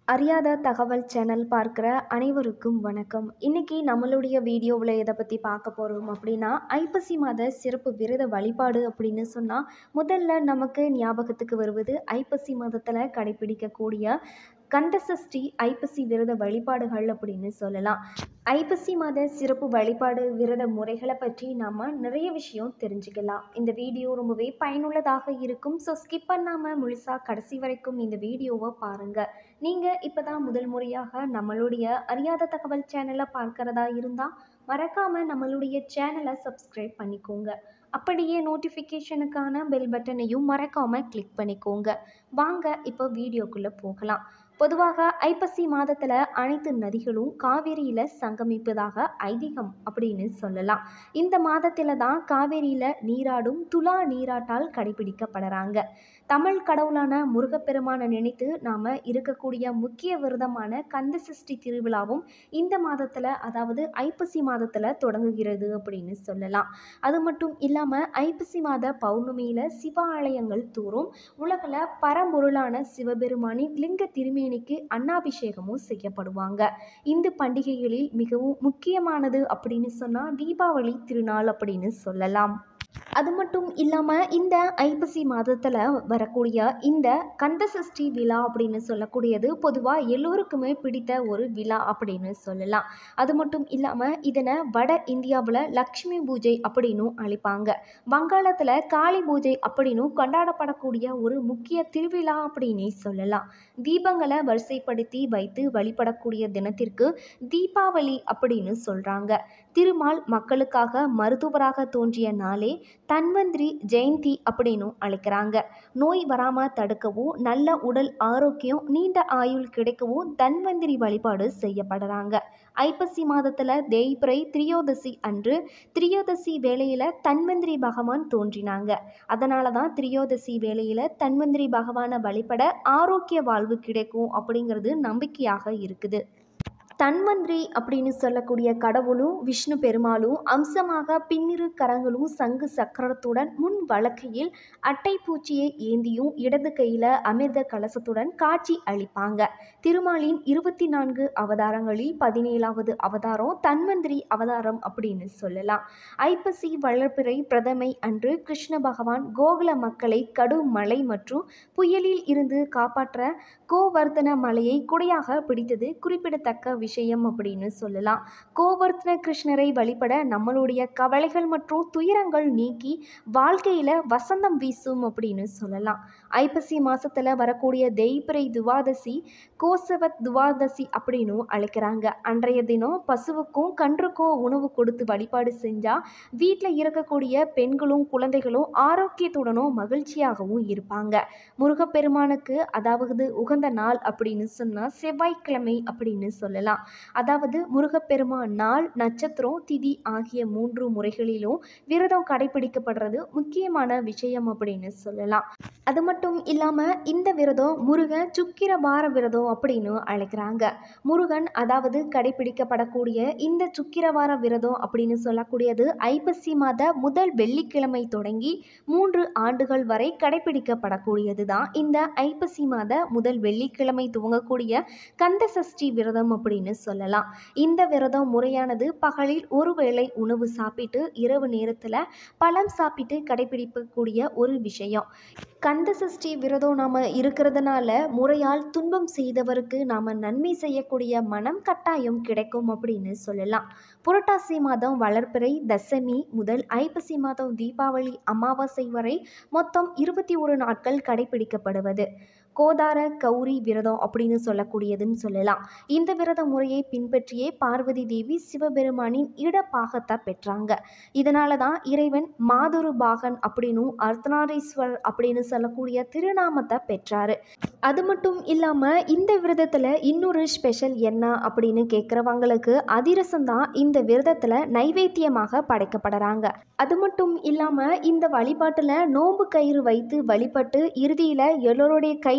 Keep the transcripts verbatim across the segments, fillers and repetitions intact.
அறியாத தகவல் சேனல் பார்க்குற அனைவருக்கும் வணக்கம். இன்னைக்கு நம்மளுடைய வீடியோவில் எதை பற்றி பார்க்க போகிறோம் அப்படின்னா, ஐப்பசி மாத சிறப்பு விரத வழிபாடு அப்படின்னு சொன்னால் முதல்ல நமக்கு ஞாபகத்துக்கு வருவது ஐப்பசி மாதத்தில் கடைபிடிக்கக்கூடிய கந்தசஷ்டி ஐப்பசி விரத வழிபாடுகள் அப்படின்னு சொல்லலாம். ஐப்பசி மாத சிறப்பு வழிபாடு விரத முறைகளை பற்றி நாம் நிறைய விஷயம் தெரிஞ்சுக்கலாம். இந்த வீடியோ ரொம்பவே பயனுள்ளதாக இருக்கும். ஸோ ஸ்கிப் பண்ணாமல் முழுசாக கடைசி வரைக்கும் இந்த வீடியோவை பாருங்கள். நீங்கள் இப்போ தான் முதல் முறையாக நம்மளுடைய அறியாத தகவல் சேனலை பார்க்குறதா இருந்தால் மறக்காமல் நம்மளுடைய சேனலை சப்ஸ்கிரைப் பண்ணிக்கோங்க. அப்படியே நோட்டிஃபிகேஷனுக்கான பெல் பட்டனையும் மறக்காமல் கிளிக் பண்ணிக்கோங்க. வாங்க இப்போ வீடியோக்குள்ளே போகலாம். பொதுவாக ஐப்பசி மாதத்தில் அனைத்து நதிகளும் காவேரியில் சங்கமிப்பதாக ஐதீகம் அப்படின்னு சொல்லலாம். இந்த மாதத்தில் தான் காவேரியில் நீராடும் துலா நீராட்டால் கடைபிடிக்கப்படுறாங்க. தமிழ் கடவுளான முருகப்பெருமானை நினைத்து நாம் இருக்கக்கூடிய முக்கிய விரதமான கந்தசஷ்டி திருவிழாவும் இந்த மாதத்தில், அதாவது ஐப்பசி மாதத்தில் தொடங்குகிறது அப்படின்னு சொல்லலாம். அது மட்டும் இல்லாமல் ஐப்பசி மாத பௌர்ணமியில் சிவ ஆலயங்கள் தோறும் உலகில் பரம்பொருளான சிவபெருமானின் லிங்க திருமேனிக்கு அன்னாபிஷேகமும் செய்யப்படுவாங்க. இந்து பண்டிகைகளில் மிகவும் முக்கியமானது அப்படின்னு சொன்னால் தீபாவளி திருநாள் அப்படின்னு சொல்லலாம். அது மட்டும் இல்லாமல் இந்த ஐப்பசி மாதத்தில் வரக்கூடிய இந்த கந்தசஷ்டி விழா அப்படின்னு சொல்லக்கூடியது பொதுவாக எல்லோருக்குமே பிடித்த ஒரு விழா அப்படின்னு சொல்லலாம். அது மட்டும் இல்லாமல் இதனை வட இந்தியாவில் லக்ஷ்மி பூஜை அப்படின்னும் அழைப்பாங்க. வங்காளத்தில் காளி பூஜை அப்படின்னும் கொண்டாடப்படக்கூடிய ஒரு முக்கிய திருவிழா அப்படின்னே சொல்லலாம். தீபங்களை வரிசைப்படுத்தி வைத்து வழிபடக்கூடிய தினத்திற்கு தீபாவளி அப்படின்னு சொல்கிறாங்க. திருமால் மக்களுக்காக மருத்துவராக தோன்றிய நாளே தன்வந்திரி ஜெயந்தி அப்படின்னும் அழைக்கிறாங்க. நோய் வராமல் தடுக்கவும், நல்ல உடல் ஆரோக்கியம், நீண்ட ஆயுள் கிடைக்கவும் தன்வந்திரி வழிபாடு செய்யப்படுறாங்க. ஐப்பசி மாதத்தில் தேய்பிரை திரியோதசி அன்று திரியோதசி வேளையில் தன்வந்திரி பகவான் தோன்றினாங்க. அதனால தான் திரியோதசி வேளையில் தன்வந்திரி பகவானை வழிபட ஆரோக்கிய வாழ்வு கிடைக்கும் அப்படிங்கிறது நம்பிக்கையாக இருக்குது. தன்வந்திரி அப்படின்னு சொல்லக்கூடிய கடவுளும் விஷ்ணு பெருமாளும் அம்சமாக பின்னிரு கரங்களும் சங்கு சக்கரத்துடன் முன் வலக்கையில் அட்டை பூச்சியை ஏந்தியும் இடது கையில் அமிர்த கலசத்துடன் காட்சி அளிப்பாங்க. திருமாலின் இருபத்தி நான்கு அவதாரங்களில் பதினேழாவது அவதாரம் தன்வந்திரி அவதாரம் அப்படின்னு சொல்லலாம். ஐப்பசி வளர்பிறை பிரதமை அன்று கிருஷ்ண பகவான் கோகுல மக்களை கடும் மழை மற்றும் புயலில் இருந்து காப்பாற்ற கோவர்தன மலையை குடையாக பிடித்தது குறிப்பிடத்தக்க விஷயம் அப்படின்னு சொல்லலாம். கோவர்தன கிருஷ்ணரை வழிபட நம்மளுடைய கவலைகள் மற்றும் துயரங்கள் நீக்கி வாழ்க்கையில் வசந்தம் வீசும் அப்படின்னு சொல்லலாம். ஐப்பசி மாதத்தில் வரக்கூடிய தேய்பிரை துவாதசி கோசவத் துவாதசி அப்படின்னு அழைக்கிறாங்க. அன்றைய தினம் பசுவுக்கும் கன்றுக்கும் உணவு கொடுத்து வழிபாடு செஞ்சால் வீட்டில் இருக்கக்கூடிய பெண்களும் குழந்தைகளும் ஆரோக்கியத்துடனும் மகிழ்ச்சியாகவும் இருப்பாங்க. முருகப்பெருமானுக்கு அதாவது உகந்த நாள் அப்படின்னு சொன்னால் செவ்வாய்க்கிழமை அப்படின்னு சொல்லலாம். அதாவது முருகப்பெருமான் நாள், நட்சத்திரம், திதி ஆகிய மூன்று முறைகளிலும் விரதம் கடைபிடிக்கப்படுறது முக்கியமான விஷயம் அப்படின்னு சொல்லலாம். அது மட்டும் இல்லாமல் இந்த விரதம் முருகன் சுக்கிரவார விரதம் அப்படின்னு அழைக்கிறாங்க. முருகன் அதாவது கடைபிடிக்கப்படக்கூடிய இந்த சுக்கிரவார விரதம் அப்படின்னு சொல்லக்கூடியது ஐப்பசி மாத முதல் வெள்ளிக்கிழமை தொடங்கி மூன்று ஆண்டுகள் வரை கடைபிடிக்கப்படக்கூடியது தான் இந்த ஐப்பசி மாத முதல் வெள்ளிக்கிழமை துவங்கக்கூடிய கந்தசஷ்டி விரதம் அப்படின்னு சொல்லலாம். இந்த விரதம் முறையானது பகலில் ஒருவேளை உணவு சாப்பிட்டு இரவு நேரத்தில் பழம் சாப்பிட்டு கடைபிடிக்கக்கூடிய ஒரு விஷயம். கந்தசஷ்டி விரதம் நாம் இருக்கிறதுனால முறையால் துன்பம் செய்தவருக்கு நாம் நன்மை செய்யக்கூடிய மனம் கட்டாயம் கிடைக்கும் அப்படின்னு சொல்லலாம். புரட்டாசி மாதம் வளர்பிறை தசமி முதல் ஐப்பசி மாதம் தீபாவளி அமாவாசை வரை மொத்தம் இருபத்தி ஒரு நாட்கள் கடைபிடிக்கப்படுவது கோதார கௌரி விரதம் அப்படின்னு சொல்லக்கூடியதுன்னு சொல்லலாம். இந்த விரத முறையை பின்பற்றியே பார்வதி தேவி சிவபெருமானின் இடப்பாகத்தை பெற்றாங்க. இதனால தான் இறைவன் மாதுரு பாகன் அப்படின்னும் அர்த்தநாரீஸ்வரர் அப்படின்னு சொல்லக்கூடிய திருநாமத்தை பெற்றாரு. அது மட்டும் இல்லாமல் இந்த விரதத்தில் இன்னொரு ஸ்பெஷல் என்ன அப்படின்னு கேட்குறவங்களுக்கு அதிரசம் தான் இந்த விரதத்தில் நைவேத்தியமாக படைக்கப்படுறாங்க. அது மட்டும் இல்லாமல் இந்த வழிபாட்டில் நோன்பு கயிறு வைத்து வழிபட்டு இறுதியில் எல்லோருடைய கை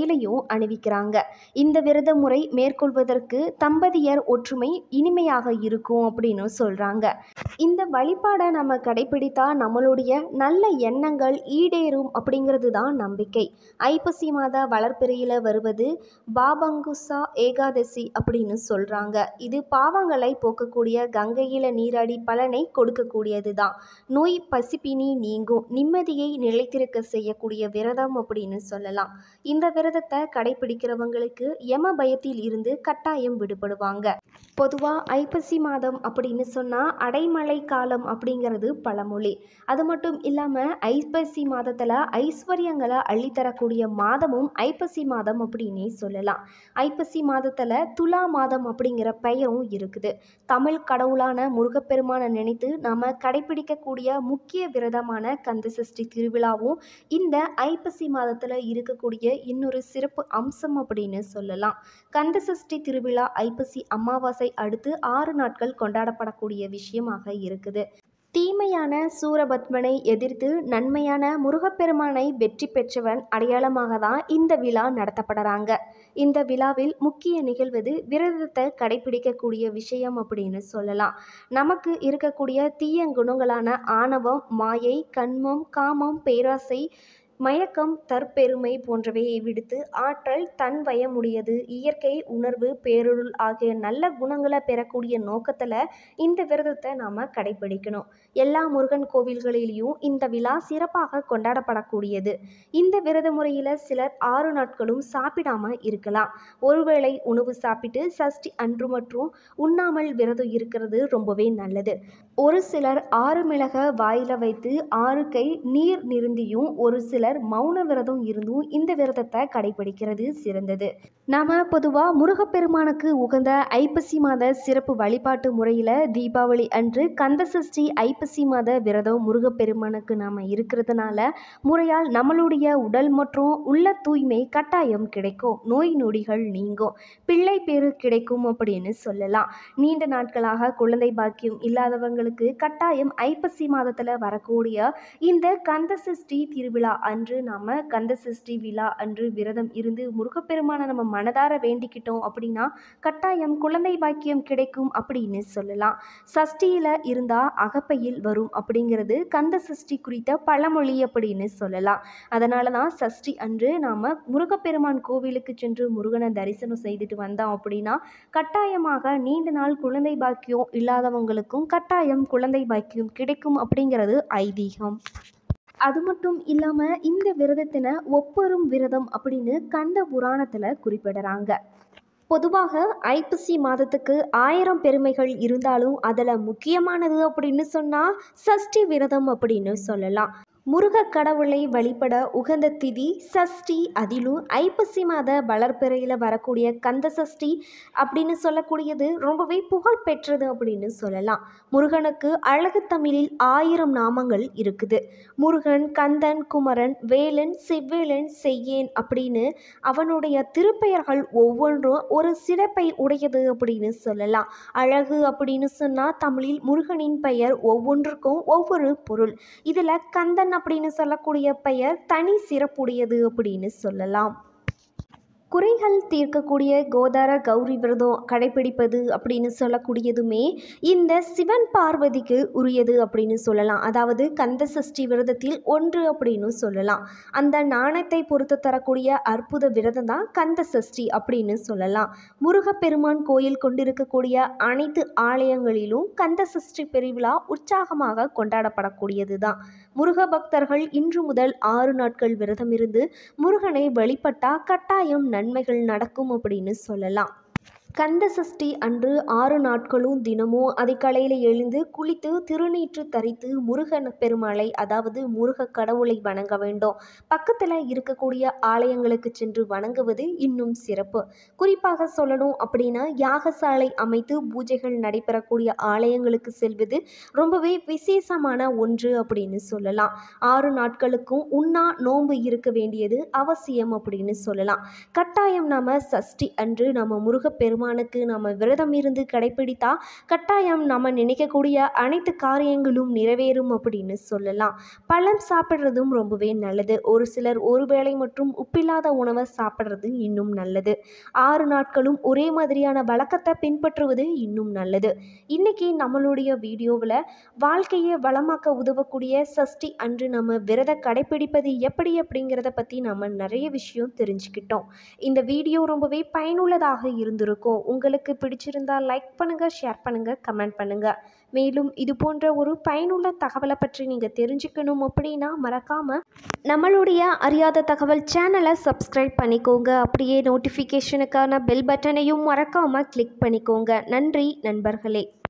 கையிலையும் அணிவிக்கிறாங்க. இந்த விரத முறை மேற்கொள்வதற்கு தம்பதியர் ஒற்றுமை இனிமையாக இருக்கும் அப்படின்னு சொல்கிறாங்க. இந்த வழிபாடை நம்ம கடைபிடித்தா நம்மளுடைய நல்ல எண்ணங்கள் ஈடேறும் அப்படிங்கிறது தான் நம்பிக்கை. ஐப்பசி மாத வளர்பிறையில் வருவது பாபங்குசா ஏகாதசி அப்படின்னு சொல்கிறாங்க. இது பாவங்களை போக்கக்கூடிய கங்கையில் நீராடி பலனை கொடுக்கக்கூடியது தான். நோய் பசிப்பினி நீங்கும், நிம்மதியை நிலைத்திருக்க செய்யக்கூடிய விரதம் அப்படின்னு சொல்லலாம். இந்த விரதத்தை கடைபிடிக்கிறவங்களுக்கு யம பயத்தில் இருந்து கட்டாயம் விடுபடுவாங்க. பொதுவாக ஐப்பசி மாதம் அப்படின்னு சொன்னால் அடைமழை காலம் அப்படிங்கிறது பழமொழி. அது மட்டும் இல்லாமல் ஐப்பசி மாதத்தில் ஐஸ்வர்யங்களை அள்ளித்தரக்கூடிய மாதமும் ஐப்பசி மாதம் அப்படின்னே சொல்லலாம். ஐப்பசி மாதத்தில் துலா மாதம் அப்படிங்கிற பெயரும் இருக்குது. தமிழ் கடவுளான முருகப்பெருமானை நினைத்து நாம் கடைபிடிக்கக்கூடிய முக்கிய விரதமான கந்தசஷ்டி திருவிழாவும் இந்த ஐப்பசி மாதத்தில் இருக்கக்கூடிய இன்னொரு சிறப்பு அம்சம் அப்படின்னு சொல்லலாம். கந்தசஷ்டி திருவிழா ஐப்பசி அமாவாசை அடுத்து ஆறு நாட்கள் கொண்டாடப்படக்கூடிய விஷயமாக இருக்குது. தீமையான சூரபத்மனை எதிர்த்து நன்மையான முருகப்பெருமானை வெற்றி பெற்றவன் அடையாளமாக தான் இந்த விழா நடத்தப்படுறாங்க. இந்த விழாவில் முக்கிய நிகழ்வது விரதத்தை கடைபிடிக்கக்கூடிய விஷயம் அப்படின்னு சொல்லலாம். நமக்கு இருக்கக்கூடிய தீய குணங்களான ஆணவம், மாயை, கண்மம், காமம், பேராசை, மயக்கம், தற்பெருமை போன்றவையை விடுத்து ஆற்றல், தன்வயமுடையது, இயற்கை, உணர்வு, பேரருள் ஆகிய நல்ல குணங்களை பெறக்கூடிய நோக்கத்தில் இந்த விரதத்தை நாம் கடைபிடிக்கணும். எல்லா முருகன் கோவில்களிலையும் இந்த விழா சிறப்பாக கொண்டாடப்படக்கூடியது. இந்த விரத முறையில் சிலர் ஆறு நாட்களும் சாப்பிடாமல் இருக்கலாம். ஒருவேளை உணவு சாப்பிட்டு சஷ்டி அன்று மற்றும் உண்ணாமல் விரதம் இருக்கிறது ரொம்பவே நல்லது. ஒரு சிலர் ஆறு மிளக வாயில வைத்து ஆறு கை நீர் நிருந்தியும் ஒரு சிலர் மௌன விரதம் இருந்தும் இந்த விரதத்தை கடைபிடிக்கிறது சிறந்தது. நாம பொதுவாக முருகப்பெருமானுக்கு உகந்த ஐப்பசி மாத சிறப்பு வழிபாட்டு முறையில் தீபாவளி அன்று கந்தசஷ்டி ஐப்பசி மாத விரதம் முருகப்பெருமானுக்கு நாம் இருக்கிறதுனால முறையால் நம்மளுடைய உடல் மற்றும் உள்ள தூய்மை கட்டாயம் கிடைக்கும், நோய் நொடிகள் நீங்கும், பிள்ளை பேரு கிடைக்கும் அப்படின்னு சொல்லலாம். நீண்ட நாட்களாக குழந்தை பாக்கியம் இல்லாதவங்களுக்கு கட்டாயம் ஐப்பசி மாதத்தில் வரக்கூடிய இந்த கந்தசஷ்டி திருவிழா அன்று நாம் கந்தசஷ்டி விழா அன்று விரதம் இருந்து முருகப்பெருமானை நம்ம மனதார வேண்டிக்கிட்டோம் அப்படின்னா கட்டாயம் குழந்தை பாக்கியம் கிடைக்கும் அப்படின்னு சொல்லலாம். சஷ்டியில் இருந்தால் அகப்பையில் வரும் அப்படிங்கிறது கந்த சஷ்டி குறித்த பழமொழி அப்படின்னு சொல்லலாம். அதனால தான் சஷ்டி அன்று நாம் முருகப்பெருமான் கோவிலுக்கு சென்று முருகனை தரிசனம் செய்துட்டு வந்தோம் அப்படின்னா கட்டாயமாக நீண்ட நாள் குழந்தை பாக்கியம் இல்லாதவங்களுக்கும் கட்டாயம் குழந்தை பாக்கியம் கிடைக்கும் அப்படிங்கிறது ஐதீகம். அது மட்டும் இல்லாமல் இந்த விரதத்தினை ஒப்பரும் விரதம் அப்படின்னு கந்த புராணத்தில் குறிப்பிடுறாங்க. பொதுவாக ஐப்பசி மாதத்துக்கு ஆயிரம் பெருமைகள் இருந்தாலும் அதில் முக்கியமானது அப்படின்னு சொன்னால் சஷ்டி விரதம் அப்படின்னு சொல்லலாம். முருக கடவுளை வழிபட உகந்த திதி சஷ்டி, அதிலும் ஐப்பசி மாத வளர்பிறையில் வரக்கூடிய கந்த சஷ்டி அப்படின்னு சொல்லக்கூடியது ரொம்பவே புகழ் பெற்றது அப்படின்னு சொல்லலாம். முருகனுக்கு அழகு தமிழில் ஆயிரம் நாமங்கள் இருக்குது. முருகன், கந்தன், குமரன், வேலன், செவ்வேலன், செய்யேன் அப்படின்னு அவனுடைய திருப்பெயர்கள் ஒவ்வொன்றும் ஒரு சிறப்பை உடையது அப்படின்னு சொல்லலாம். அழகு அப்படின்னு சொன்னால் தமிழில் முருகனின் பெயர் ஒவ்வொன்றுக்கும் ஒவ்வொரு பொருள். இதில் கந்தன் அப்படின்னு சொல்லக்கூடிய பெயர் தனி சிறப்புடையது அப்படின்னு சொல்லலாம். குறைகள் தீர்க்கக்கூடிய கோதார கௌரி விரதம் கடைபிடிப்பது அப்படின்னு சொல்லக்கூடியதுமே இந்த சிவன் பார்வதிக்கு உரியது அப்படின்னு சொல்லலாம். அதாவது கந்த சஷ்டி விரதத்தில் ஒன்று அப்படின்னு சொல்லலாம். அந்த நாணயத்தை பொறுத்து தரக்கூடிய அற்புத விரதம் தான் கந்த சஷ்டி அப்படின்னு சொல்லலாம். முருகப்பெருமான் கோயில் கொண்டிருக்கக்கூடிய அனைத்து ஆலயங்களிலும் கந்த சஷ்டி பெருவிழா உற்சாகமாக கொண்டாடப்படக்கூடியது தான். முருக பக்தர்கள் இன்று முதல் ஆறு நாட்கள் விரதம் இருந்து முருகனை வழிபட்டா கட்டாயம் நன்மைகள் நடக்கும் அப்படின்னு சொல்லலாம். கந்த சஷ்டி அன்று ஆறு நாட்களும் தினமும் அதிகாலையில் எழுந்து குளித்து திருநீற்று தரித்து முருகன் பெருமாளை அதாவது முருக கடவுளை வணங்க வேண்டும். பக்கத்தில் இருக்கக்கூடிய ஆலயங்களுக்கு சென்று வணங்குவது இன்னும் சிறப்பு. குறிப்பாக சொல்லணும் அப்படின்னா யாகசாலை அமைத்து பூஜைகள் நடைபெறக்கூடிய ஆலயங்களுக்கு செல்வது ரொம்பவே விசேஷமான ஒன்று அப்படின்னு சொல்லலாம். ஆறு நாட்களுக்கும் உண்ணா நோன்பு இருக்க வேண்டியது அவசியம் அப்படின்னு சொல்லலாம். கட்டாயம் நாம சஷ்டி அன்று நம்ம முருகப்பெருமாள் பெருமானுக்கு நம்ம விரதம் இருந்து கடைப்பிடித்தா கட்டாயம் நம்ம நினைக்கக்கூடிய அனைத்து காரியங்களும் நிறைவேறும் அப்படின்னு சொல்லலாம். பழம் சாப்பிட்றதும் ரொம்பவே நல்லது. ஒரு சிலர் ஒரு வேளை மற்றும் உப்பில்லாத உணவை சாப்பிட்றது இன்னும் நல்லது. ஆறு நாட்களும் ஒரே மாதிரியான வழக்கத்தை பின்பற்றுவது இன்னும் நல்லது. இன்னைக்கு நம்மளுடைய வீடியோவில் வாழ்க்கையை வளமாக்க உதவக்கூடிய சஷ்டி அன்று நம்ம விரத கடைப்பிடிப்பது எப்படி அப்படிங்கிறத பற்றி நம்ம நிறைய விஷயம் தெரிஞ்சுக்கிட்டோம். இந்த வீடியோ ரொம்பவே பயனுள்ளதாக இருந்திருக்கும். உங்களுக்கு பிடிச்சிருந்தா லைக் பண்ணுங்கள், ஷேர் பண்ணுங்கள், கமெண்ட் பண்ணுங்கள். மேலும் இது போன்ற ஒரு பயனுள்ள தகவலை பற்றி நீங்கள் தெரிஞ்சுக்கணும் அப்படின்னா மறக்காமல் நம்மளுடைய அறியாத தகவல் சேனலை சப்ஸ்கிரைப் பண்ணிக்கோங்க. அப்படியே நோட்டிஃபிகேஷனுக்கான பெல் பட்டனையும் மறக்காமல் கிளிக் பண்ணிக்கோங்க. நன்றி நண்பர்களே.